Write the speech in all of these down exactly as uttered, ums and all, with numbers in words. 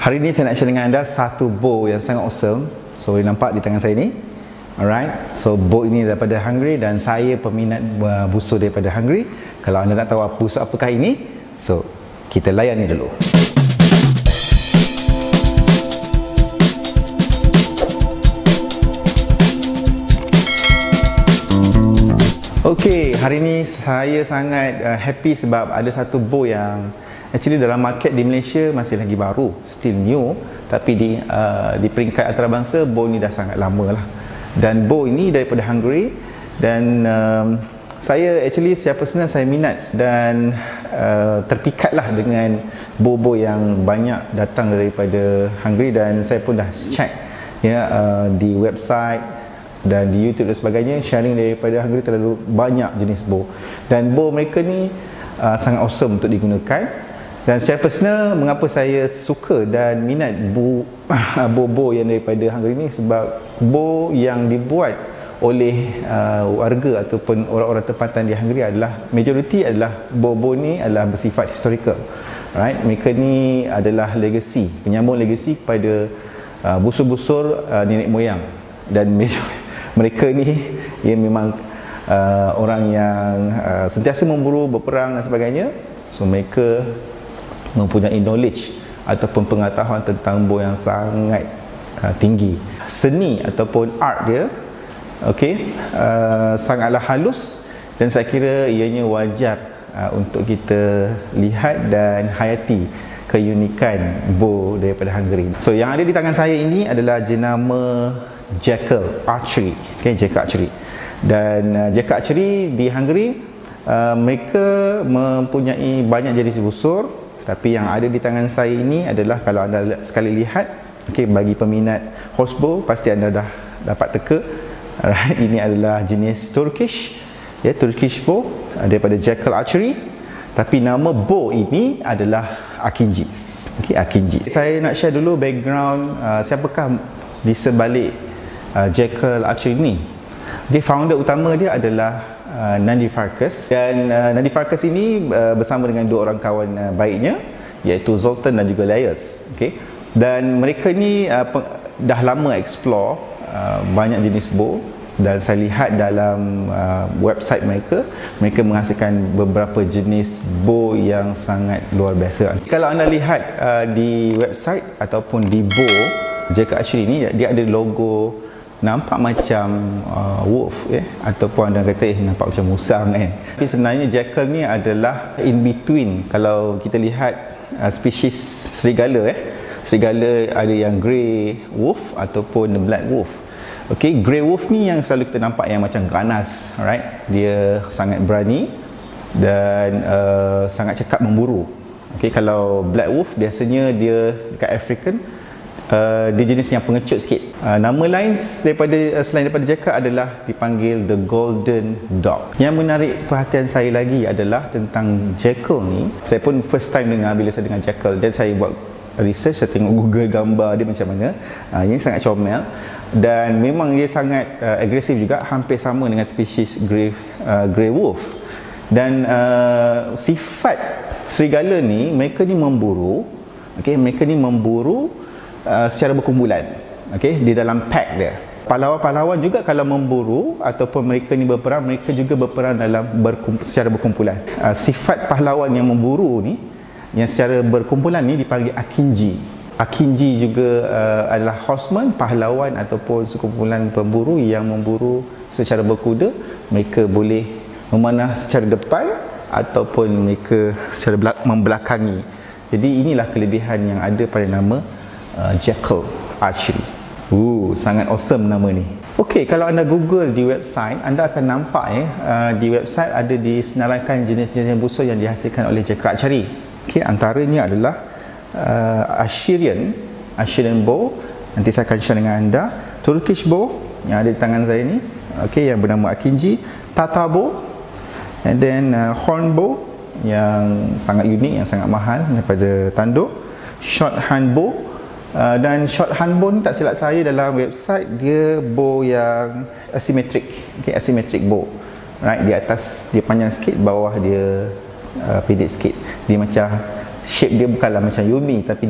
Hari ini saya nak share dengan anda satu bow yang sangat awesome. So boleh nampak di tangan saya ni. Alright, so bow ini daripada Hungary dan saya peminat uh, busur daripada Hungary. Kalau anda nak tahu apa busur apakah ini, so kita layan ni dulu. Okey, hari ini saya sangat uh, happy sebab ada satu bow yang actually dalam market di Malaysia masih lagi baru, still new, tapi di uh, di peringkat antarabangsa bow ni dah sangat lama lah. Dan bow ini daripada Hungary dan um, saya actually secara personal saya minat dan uh, terpikatlah dengan bow-bow yang banyak datang daripada Hungary dan saya pun dah check ya uh, di website dan di YouTube dan sebagainya, sharing daripada Hungary terlalu banyak jenis bow dan bow mereka ni uh, sangat awesome untuk digunakan. Dan secara personal, mengapa saya suka dan minat bow-bow yang daripada Hungary ni, sebab bow yang dibuat oleh uh, warga ataupun orang-orang tempatan di Hungary adalah majoriti adalah bow-bow ni adalah bersifat historical. Right? Mereka ni adalah legacy, penyambung legacy kepada uh, busur-busur uh, nenek moyang, dan mereka ni ia memang uh, orang yang uh, sentiasa memburu, berperang dan sebagainya. So mereka mempunyai knowledge ataupun pengetahuan tentang bow yang sangat uh, tinggi. Seni ataupun art dia okey uh, sangatlah halus dan saya kira ianya wajar uh, untuk kita lihat dan hayati keunikan bow daripada Hungary. So yang ada di tangan saya ini adalah jenama Jekyll Archery. Okey, Jekyll Archery. Dan uh, Jekyll Archery di Hungary uh, mereka mempunyai banyak jenis busur. Tapi yang ada di tangan saya ini adalah, kalau anda sekali lihat, okay, bagi peminat horsebow pasti anda dah dapat teka. Alright, ini adalah jenis Turkish, ya, Turkish bow daripada Jekyll Archery. Tapi nama bow ini adalah Akinji. Okay, Akinji. Saya nak share dulu background uh, siapakah di sebalik uh, Jekyll Archery ini. Okay, founder utama dia adalah Uh, Nandi Farkas, dan uh, Nandi Farkas ini uh, bersama dengan dua orang kawan uh, baiknya, iaitu Zoltan dan juga Laius. Okay? Dan mereka ni uh, dah lama explore uh, banyak jenis bow, dan saya lihat dalam uh, website mereka, mereka menghasilkan beberapa jenis bow yang sangat luar biasa. Kalau anda lihat uh, di website ataupun di bow Jekyll Archery ini, dia ada logo nampak macam uh, wolf, eh? Ataupun anda kata eh, nampak macam musang kan. Tapi sebenarnya Jekyll ni adalah in between. Kalau kita lihat uh, spesies serigala, eh? serigala ada yang grey wolf ataupun black wolf. Okay, grey wolf ni yang selalu kita nampak yang macam ganas, alright? Dia sangat berani dan uh, sangat cekap memburu. Okay, kalau black wolf biasanya dia dekat African, Uh, dia jenis yang pengecut sikit. Uh, nama lain daripada uh, selain daripada Jekyll adalah dipanggil the Golden Dog. Yang menarik perhatian saya lagi adalah tentang Jekyll ni. Saya pun first time dengar bila saya dengar Jekyll, dan saya buat research, saya tengok Google gambar dia macam mana. Uh, ini sangat comel dan memang dia sangat uh, agresif juga, hampir sama dengan spesies grey uh, grey wolf. Dan uh, sifat serigala ni, mereka ni memburu. Okey, mereka ni memburu Uh, secara berkumpulan, okay, di dalam pack dia. Pahlawan-pahlawan juga kalau memburu ataupun mereka ni berperang, mereka juga berperang dalam berkum, secara berkumpulan. Uh, sifat pahlawan yang memburu ni, yang secara berkumpulan ni dipanggil Akinji. Akinji juga uh, adalah horseman, pahlawan ataupun sekumpulan pemburu yang memburu secara berkuda. Mereka boleh memanah secara depan ataupun mereka secara belak membelakangi. Jadi inilah kelebihan yang ada pada nama Uh, Jekyll Archery. Uh, sangat awesome nama ni. Okey, kalau anda Google di website, anda akan nampak eh uh, di website ada disenaraikan jenis-jenis busur yang dihasilkan oleh Jekyll Archery. Okey, antaranya adalah uh, Assyrian, Assyrian bow. Nanti saya akan share dengan anda. Turkish bow yang ada di tangan saya ni, okey, yang bernama Akinji. Tatar bow, and then uh, horn bow yang sangat unik, yang sangat mahal daripada tanduk. Short hand bow. Uh, dan short hand bow ni, tak silap saya dalam website, dia bow yang asymmetric. Okay, asymmetric bow. Right, di atas dia panjang sikit, bawah dia uh, pendek sikit. Dia macam shape dia bukanlah macam Yumi, tapi dia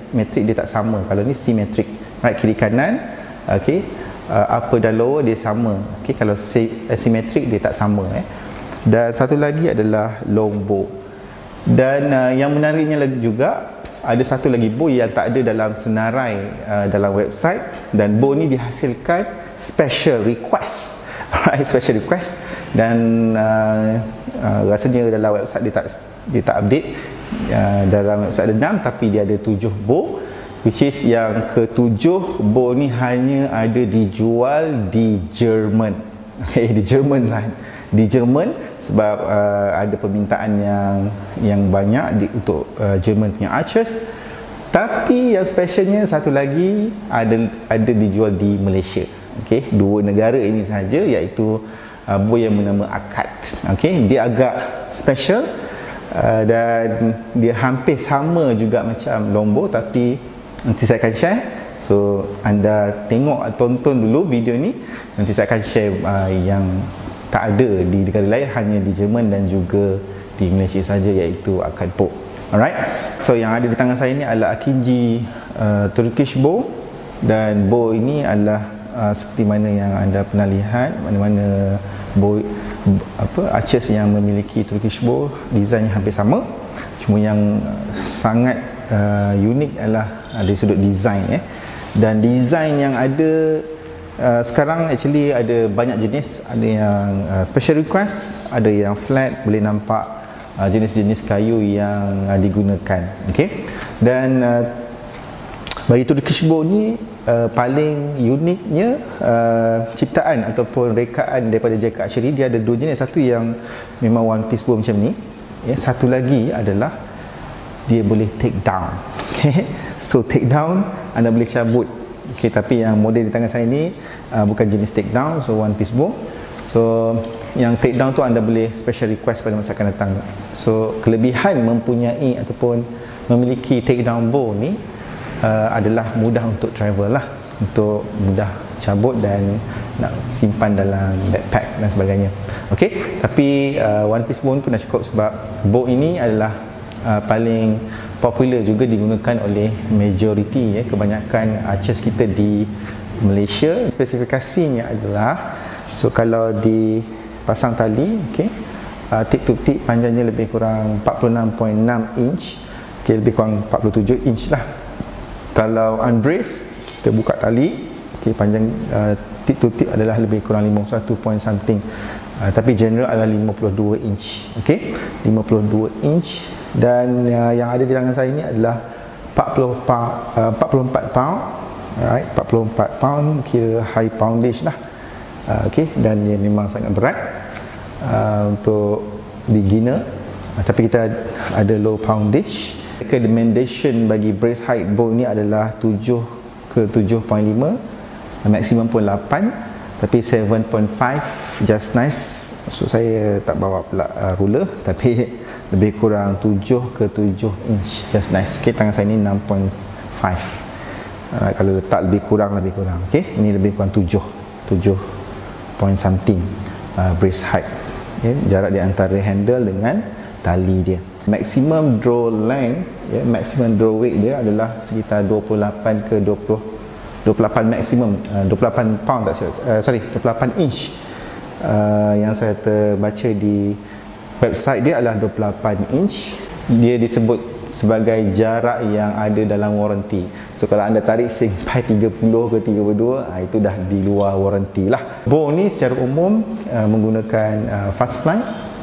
asimetrik dia tak sama. Kalau ni simetrik, right, kiri kanan, okey, uh, upper dan lower dia sama. Okey, kalau asimetrik dia tak sama eh. Dan satu lagi adalah long bow. Dan uh, yang menariknya lagi juga, ada satu lagi bow yang tak ada dalam senarai uh, dalam website, dan bow ni dihasilkan special request. Alright, special request, dan uh, uh, rasanya dalam website dia tak dia tak update. Uh, dalam website ada enam tapi dia ada tujuh bow, which is yang ketujuh bow ni hanya ada dijual di Jerman. Okay, di Jerman sahaja. Di Jerman sebab uh, ada permintaan yang yang banyak di, untuk uh, Jerman punya archers. Tapi yang specialnya satu lagi ada ada dijual di Malaysia. Okey, dua negara ini sahaja, iaitu uh, bow yang bernama Akad. Okey, dia agak special uh, dan dia hampir sama juga macam longbow, tapi nanti saya akan share. So anda tengok, tonton dulu video ni, nanti saya akan share uh, yang tak ada di negara lain, hanya di Jerman dan juga di Malaysia saja, iaitu Akad bow. Alright, so yang ada di tangan saya ni adalah Akinji uh, Turkish bow, dan bow ini adalah uh, seperti mana yang anda pernah lihat, mana-mana bow apa archers yang memiliki Turkish bow desainnya hampir sama, cuma yang sangat uh, unik adalah dari sudut desain eh. Dan desain yang ada Uh, sekarang actually ada banyak jenis, ada yang uh, special request, ada yang flat, boleh nampak uh, jenis-jenis kayu yang uh, digunakan. Okey, dan uh, bagi Turkish bow ni uh, paling uniknya uh, ciptaan ataupun rekaan daripada Jaka Archery, dia ada dua jenis. Satu yang memang one piece bow macam ni, ya, satu lagi adalah dia boleh take down. Okay, so take down anda boleh cabut. Okay, tapi yang model di tangan saya ni uh, bukan jenis take down, so one piece bow. So yang take down tu anda boleh special request pada masa akan datang. So kelebihan mempunyai ataupun memiliki take down bow ni uh, adalah mudah untuk travel lah, untuk mudah cabut dan nak simpan dalam backpack dan sebagainya. Okey, tapi uh, one piece bow pun dah cukup, sebab bow ini adalah uh, paling popular juga digunakan oleh majoriti, ya, kebanyakan archers kita di Malaysia. Spesifikasinya adalah, so kalau dipasang tali, okey, uh, tip to tip panjangnya lebih kurang empat puluh enam perpuluhan enam inch, okey, lebih kurang empat puluh tujuh inch lah. Kalau unbrace, kita buka tali, okey, panjang uh, tip to tip adalah lebih kurang lima puluh satu point something, uh, tapi general adalah lima puluh dua inch. Okey, lima puluh dua inch. Dan uh, yang ada di tangan saya ini adalah empat puluh pound, uh, empat puluh empat pound, alright, empat puluh empat pound, kira high poundage lah. Uh, Okey, dan dia memang sangat berat uh, untuk beginner, uh, tapi kita ada low poundage. Recommendation bagi brace height bow ni adalah tujuh ke tujuh perpuluhan lima, maksimum pun lapan, tapi tujuh perpuluhan lima just nice. So saya tak bawa pula uh, ruler, tapi lebih kurang tujuh ke tujuh inch just nice. Okey, tangan saya ni enam perpuluhan lima. Uh, kalau letak lebih kurang lebih kurang. Okey, ini lebih kurang tujuh, tujuh point something uh, brace height. Okay, jarak di antara handle dengan tali dia. Maximum draw length, ya, maximum draw weight dia adalah sekitar dua puluh lapan ke dua puluh, dua puluh lapan maksimum, uh, dua puluh lapan pound tak silap, uh, sorry, dua puluh lapan inch. Uh, yang saya terbaca di website dia adalah dua puluh lapan inch. Dia disebut sebagai jarak yang ada dalam warranty. So kalau anda tarik sampai tiga puluh ke tiga puluh dua, itu dah di luar warranty lah. Bow ni secara umum uh, menggunakan uh, fast fly,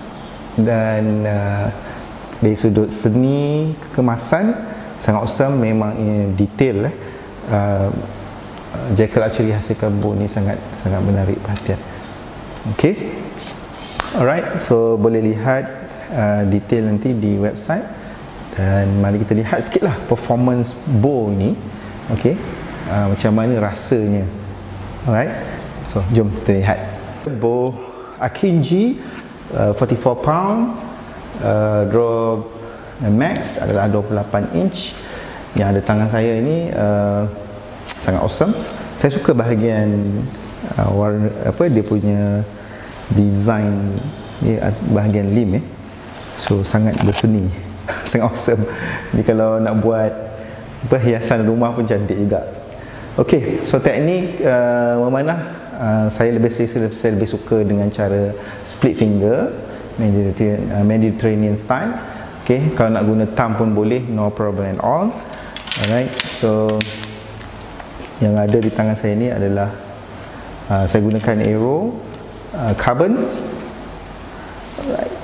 dan uh, dari sudut seni kemasan sangat awesome. Memang uh, detail eh. uh, Jaka Archery hasilkan bow ni sangat sangat menarik perhatian. Okey, alright, so boleh lihat uh, detail nanti di website, dan mari kita lihat sikit lah performance bow ni. Okey, uh, macam mana rasanya. Alright, so jom kita lihat. Bow Akinji uh, empat puluh empat pound, uh, draw max adalah dua puluh lapan inch. Yang ada tangan saya ini uh, sangat awesome. Saya suka bahagian uh, warna apa dia punya design dia, bahagian lim eh. So sangat berseni. Sangat awesome. Jadi kalau nak buat perhiasan rumah pun cantik juga. Okey, so teknik uh, memanah uh, saya lebih saya, saya lebih suka dengan cara split finger, Mediterranean, uh, Mediterranean style. Okey, kalau nak guna thumb pun boleh, no problem at all. Alright, so yang ada di tangan saya ni adalah uh, saya gunakan Aero uh, carbon. Alright.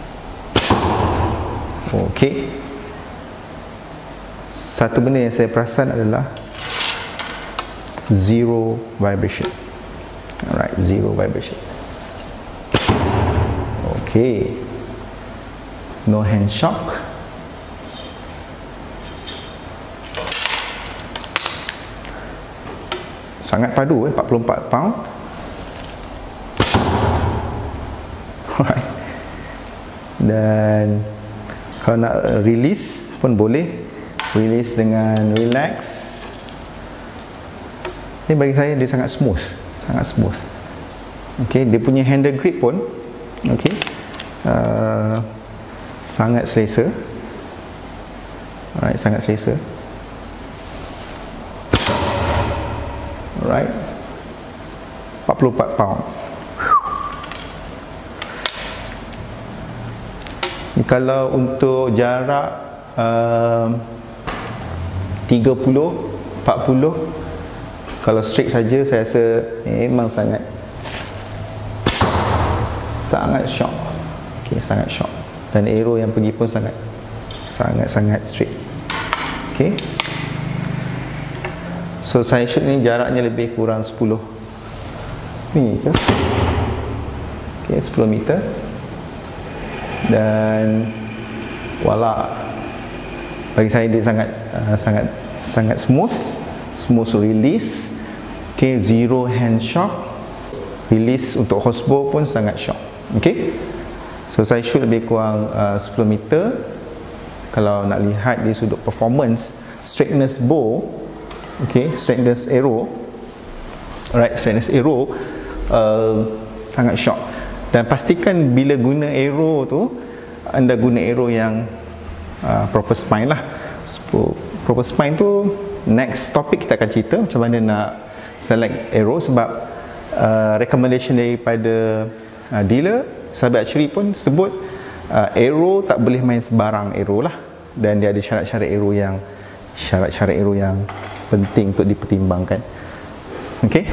Okey. Satu benda yang saya perasan adalah zero vibration. Alright, zero vibration. Okay. No hand shock. Sangat padu eh, empat puluh empat pound. Alright. Dan kalau nak release pun boleh. Release dengan relax. Ini bagi saya dia sangat smooth, sangat smooth. Okey, dia punya handle grip pun, okey, uh, sangat selesa. Alright, sangat selesa. Alright, empat puluh empat pound. Ini kalau untuk jarak uh, tiga puluh, empat puluh, kalau straight saja saya rasa memang sangat sangat shock. Okey, sangat shock. Dan arrow yang pergi pun sangat sangat sangat straight. Okey. So saya shoot ni jaraknya lebih kurang sepuluh meter. Okey, sepuluh meter. Dan wala bagi saya dia sangat uh, sangat sangat smooth. Smooth release. Okay, zero hand shock. Release untuk crossbow pun sangat shock. Okay, so saya shoot lebih kurang uh, sepuluh meter. Kalau nak lihat di sudut performance, straightness bow, okay, straightness arrow, alright, straightness arrow uh, sangat shock. Dan pastikan bila guna arrow tu, anda guna arrow yang uh, proper spine lah. So, proper spine tu next topik kita akan cerita macam mana nak select arrow, sebab uh, recommendation daripada uh, dealer, sahabat archery pun sebut uh, arrow tak boleh main sebarang arrow lah, dan dia ada syarat-syarat arrow yang syarat-syarat arrow yang penting untuk dipertimbangkan. Okay,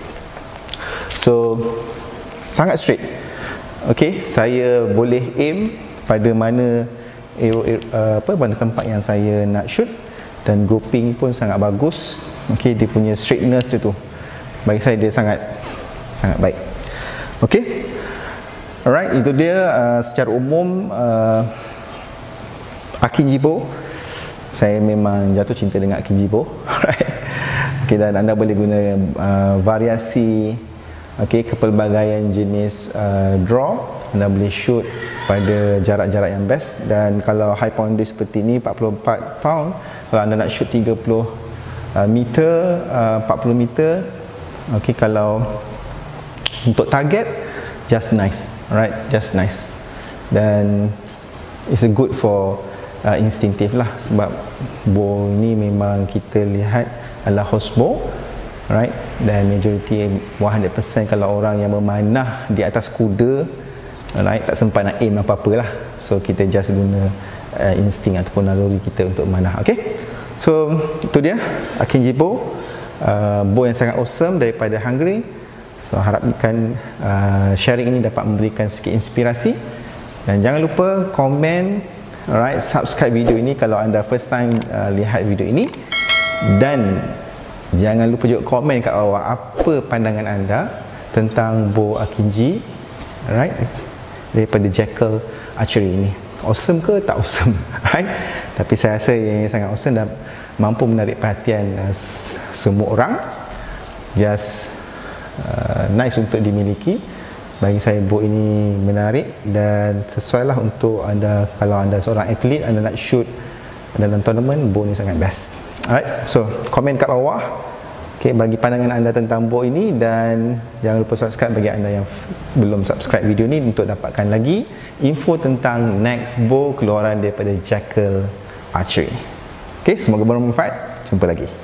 so sangat straight. Okay, saya boleh aim pada mana arrow, uh, apa mana tempat yang saya nak shoot. Dan grouping pun sangat bagus. Okey, dia punya straightness dia tu, bagi saya dia sangat sangat baik. Okey, alright, itu dia uh, secara umum uh, Akinji-Bow. Saya memang jatuh cinta dengan Akinji-Bow. Alright. Okey, dan anda boleh guna uh, variasi, okey, kepelbagaian jenis uh, draw. Anda boleh shoot pada jarak-jarak yang best. Dan kalau high pounder seperti ni, empat puluh empat pound, kalau anda nak shoot tiga puluh meter, empat puluh meter, okey, kalau untuk target, just nice, right, just nice. Dan it's a good for uh, instinctive lah, sebab bow ni memang kita lihat adalah horse bow, right, dan majority one hundred percent kalau orang yang memanah di atas kuda, right, tak sempat nak aim apa-apa lah. So kita just guna uh, insting ataupun naluri kita untuk memanah. Okay, so itu dia Akinji-Bow, uh, bow yang sangat awesome daripada Hungary. So harapkan uh, sharing ini dapat memberikan sedikit inspirasi. Dan jangan lupa komen, alright, subscribe video ini kalau anda first time uh, lihat video ini. Dan jangan lupa juga komen kat bawah apa pandangan anda tentang bow Akinji, alright, daripada Jackal Archery ini. Awesome ke tak awesome? Right? Tapi saya rasa yang sangat awesome dan mampu menarik perhatian uh, semua orang. Just uh, nice untuk dimiliki. Bagi saya bow ini menarik dan sesuai lah untuk anda. Kalau anda seorang atlet, anda nak shoot dalam tournament, bow ini sangat best. Alright, so komen kat bawah, okay, bagi pandangan anda tentang bow ini. Dan jangan lupa subscribe bagi anda yang belum subscribe video ni untuk dapatkan lagi info tentang next bow keluaran daripada Jackal Archery. Okey, semoga bermanfaat. Jumpa lagi.